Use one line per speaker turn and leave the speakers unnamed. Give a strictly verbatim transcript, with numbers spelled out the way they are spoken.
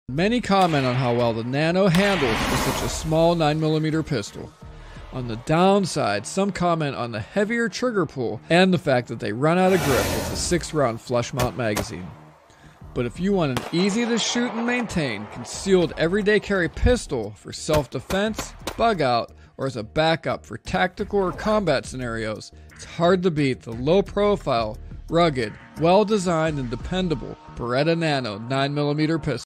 Many comment on how well the Nano handles for such a small nine millimeter pistol. On the downside, some comment on the heavier trigger pull and the fact that they run out of grip with the six round flush mount magazine. But if you want an easy to shoot and maintain, concealed everyday carry pistol for self-defense, bug out, or as a backup for tactical or combat scenarios, it's hard to beat the low profile, rugged, well designed and dependable Beretta Nano nine millimeter pistol.